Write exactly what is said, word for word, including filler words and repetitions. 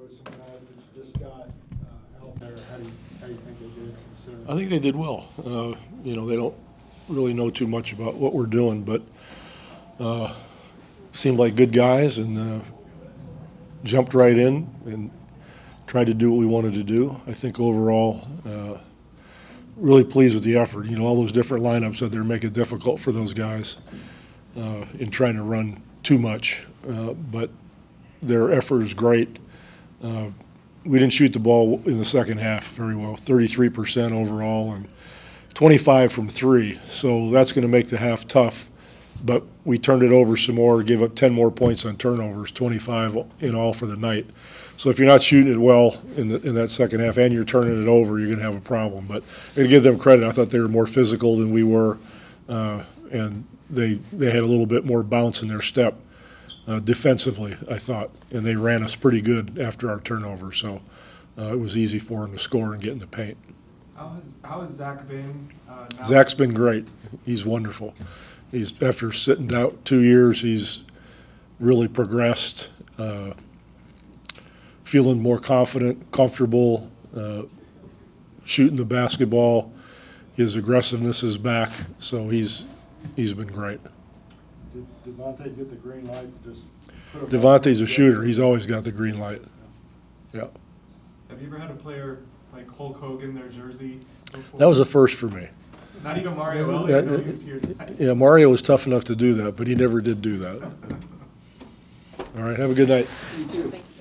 with some guys that you just got uh, out there. How do you, how do you think they did? Considering? I think they did well. Uh, you know, they don't really know too much about what we're doing, but uh, seemed like good guys and uh, jumped right in and tried to do what we wanted to do. I think overall, uh, really pleased with the effort. You know, all those different lineups that they're making it difficult for those guys uh, in trying to run too much, uh, but their effort is great. Uh, we didn't shoot the ball in the second half very well, thirty-three percent overall and twenty-five from three, so that's going to make the half tough. But we turned it over some more, gave up ten more points on turnovers, twenty-five in all for the night. So if you're not shooting it well in, the, in that second half and you're turning it over, you're going to have a problem. But to give them credit, I thought they were more physical than we were, uh, and they they had a little bit more bounce in their step uh, defensively, I thought, and they ran us pretty good after our turnover. So uh, it was easy for them to score and get in the paint. How has how has Zach been? Uh, now Zach's been great. He's wonderful. He's after sitting out two years, he's really progressed. Uh, feeling more confident, comfortable, uh, shooting the basketball. His aggressiveness is back, so he's he's been great. Did Devontae get the green light to just put a Devontae's a shooter. He's always got the green light. Yeah. Have you ever had a player like Hulk Hogan their jersey before? That was a first for me. Not even Mario Elliott. Yeah, I know he was here tonight. yeah, Mario was tough enough to do that, but he never did do that. All right, have a good night. You too.